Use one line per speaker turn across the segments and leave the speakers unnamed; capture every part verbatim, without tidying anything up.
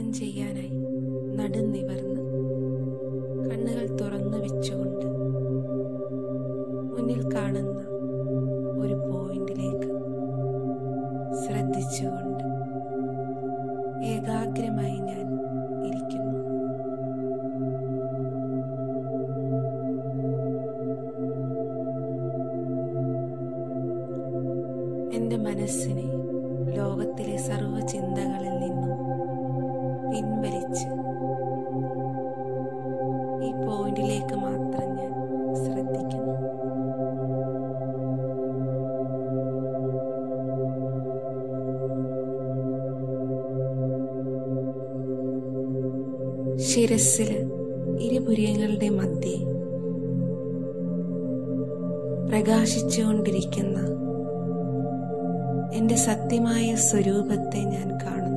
പാകം ചെയ്യാനായി നടുനിവർന്ന് കണ്ണുകൾ തുറന്നു വെച്ചുകൊണ്ട് മുന്നിൽ കാണുന്ന ഒരു പോയിന്റിലേക്ക് ശ്രദ്ധിച്ചുകൊണ്ട് ഏകാഗ്രമായി ഞാൻ ഇരിക്കുന്നു. എൻ്റെ മനസ്സിനെ ലോകത്തിലെ സർവ്വ ചിന്തകളിൽ നിന്നും പിൻവലിച്ച് ഈ പോയിന്റിലേക്ക് മാത്രം ഞാൻ ശ്രദ്ധിക്കുന്നു. ശിരസ്സില് ഇരുപുരിയങ്ങളുടെ മധ്യേ പ്രകാശിച്ചുകൊണ്ടിരിക്കുന്ന എൻ്റെ സത്യമായ സ്വരൂപത്തെ ഞാൻ കാണുന്നു.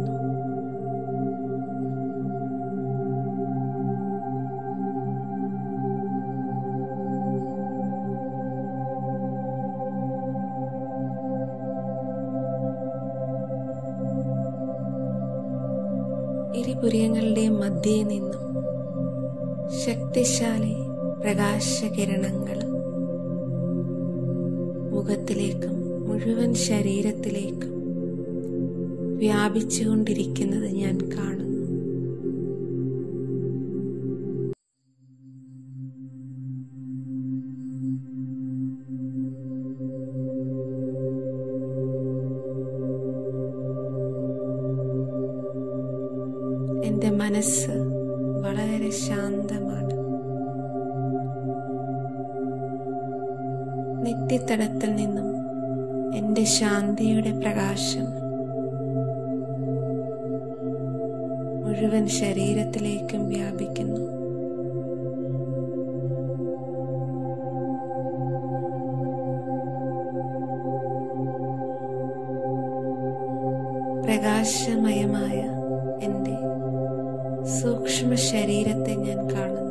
ഇരുപുരിയങ്ങളുടെ മധ്യേ നിന്നും ശക്തിശാലി പ്രകാശകിരണങ്ങൾ മുഖത്തിലേക്കും മുഴുവൻ ശരീരത്തിലേക്കും വ്യാപിച്ചുകൊണ്ടിരിക്കുന്നത് ഞാൻ കാണുന്നു. എൻ്റെ മനസ്സ് വളരെ ശാന്തമാണ്. നെറ്റിത്തടത്തിൽ നിന്നും എൻ്റെ ശാന്തിയുടെ പ്രകാശം മുഴുവൻ ശരീരത്തിലേക്കും വ്യാപിക്കുന്നു. പ്രകാശമയമായ എൻ്റെ സൂക്ഷ്മ ശരീരത്തെ ഞാൻ കാണുന്നു.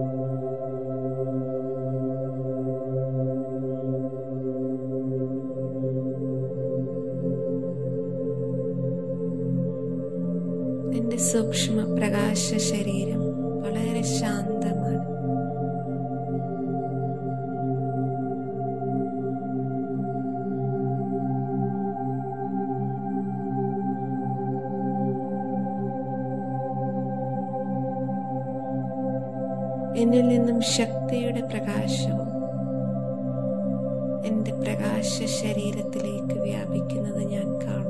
എൻ്റെ സൂക്ഷ്മ പ്രകാശ ശരീരം വളരെ ശാന്തമാണ്. എന്നിൽ നിന്നും ശക്തിയുടെ പ്രകാശവും എൻ്റെ പ്രകാശ ശരീരത്തിലേക്ക് വ്യാപിക്കുന്നത് ഞാൻ കാണുന്നു.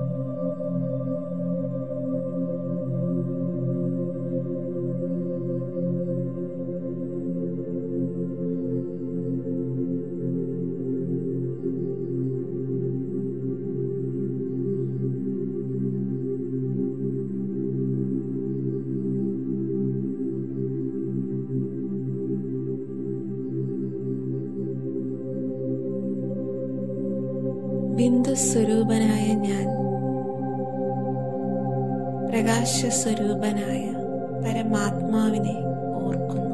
ബിന്ദുസ്വരൂപനായ ഞാൻ പ്രകാശസ്വരൂപനായ പരമാത്മാവിനെ ഓർക്കുന്നു.